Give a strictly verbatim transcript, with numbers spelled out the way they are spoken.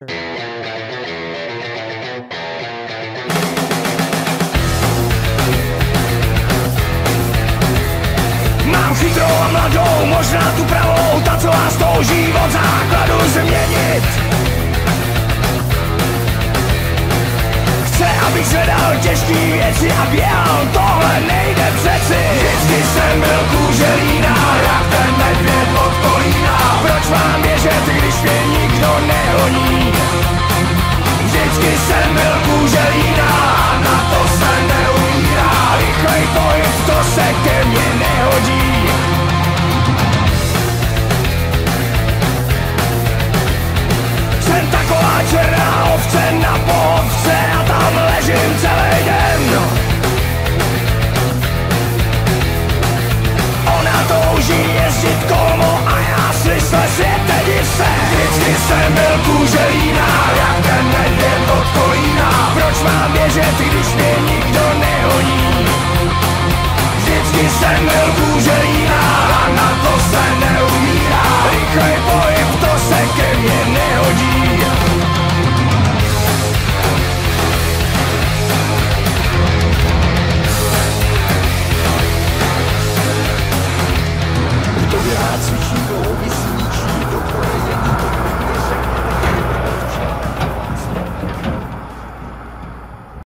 Mám chytrou a mladou, možná tu pravou, ta co vás touží od základu změnit. Chce, abych zvedal těžký věci a běhal, tohle nejde přeci. Vždycky jsem byl kůželína, jak ten medvěd od kolína. Proč mám běžet, když mě nikdo nehoní? Vždycky jsem byl kůželína, na to se neumírá. Rychlej pohyb, to se ke mně nehodí. Jsem taková černá ovce na pohovce a tam ležím celý den. Ona touží jezdit kolmo a já slyšel světe div se. Vždycky jsem byl kůželína.